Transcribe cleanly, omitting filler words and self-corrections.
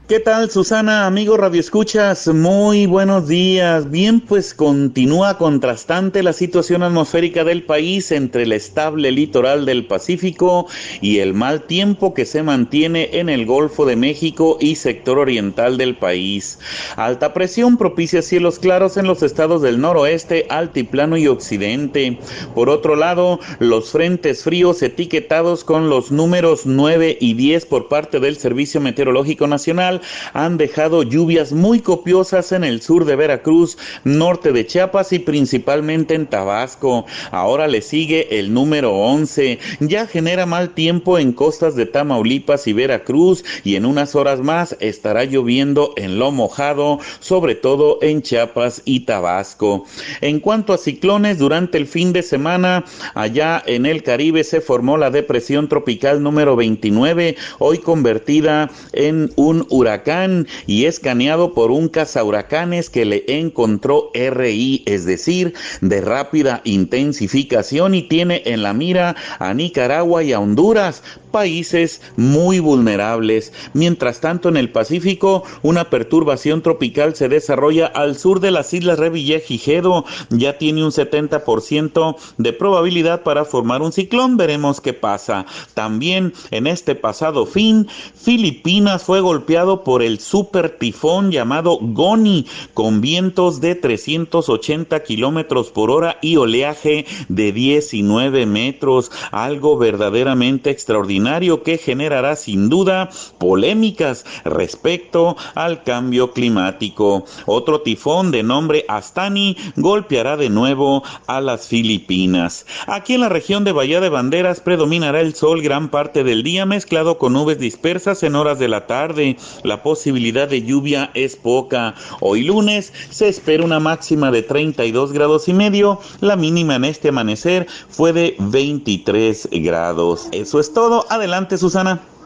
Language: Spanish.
¿Qué tal, Susana? Amigo Radio Escuchas, muy buenos días. Bien, pues continúa contrastante la situación atmosférica del país entre el estable litoral del Pacífico y el mal tiempo que se mantiene en el Golfo de México y sector oriental del país. Alta presión propicia cielos claros en los estados del noroeste, altiplano y occidente. Por otro lado, los frentes fríos etiquetados con los números 9 y 10 por parte del Servicio Meteorológico Nacional han dejado lluvias muy copiosas en el sur de Veracruz, norte de Chiapas y principalmente en Tabasco. Ahora le sigue el número 11. Ya genera mal tiempo en costas de Tamaulipas y Veracruz y en unas horas más estará lloviendo en lo mojado, sobre todo en Chiapas y Tabasco. En cuanto a ciclones, durante el fin de semana, allá en el Caribe se formó la depresión tropical número 29, hoy convertida en un huracán y escaneado por un cazahuracanes que le encontró RI, es decir, de rápida intensificación, y tiene en la mira a Nicaragua y a Honduras, países muy vulnerables. Mientras tanto, en el Pacífico, una perturbación tropical se desarrolla al sur de las islas Revillagigedo. Ya tiene un 70% de probabilidad para formar un ciclón. Veremos qué pasa. También en este pasado fin, Filipinas fue golpeado por el super tifón llamado Goni, con vientos de 380 kilómetros por hora y oleaje de 19 metros. Algo verdaderamente extraordinario que generará sin duda polémicas respecto al cambio climático. Otro tifón de nombre Astani golpeará de nuevo a las Filipinas. Aquí en la región de Bahía de Banderas predominará el sol gran parte del día, mezclado con nubes dispersas en horas de la tarde. La posibilidad de lluvia es poca. Hoy lunes se espera una máxima de 32 grados y medio. La mínima en este amanecer fue de 23 grados. Eso es todo. Adelante, Susana.